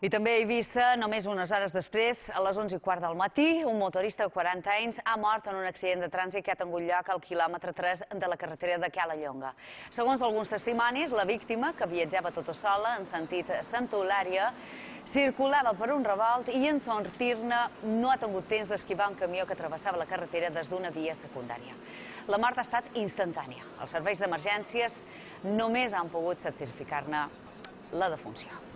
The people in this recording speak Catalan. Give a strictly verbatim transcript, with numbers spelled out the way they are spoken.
I també a Eivissa, només unes hores després, a les onze i quart del matí, un motorista de quaranta anys ha mort en un accident de trànsit que ha tingut lloc al quilòmetre tres de la carretera de Calellonga. Segons alguns testimonis, la víctima, que viatjava tota sola en sentit Santa Eulària, circulava per un revolt i en sortir-ne no ha tingut temps d'esquivar un camió que travessava la carretera des d'una via secundària. La mort ha estat instantània. Els serveis d'emergències només han pogut certificar-ne la defunció.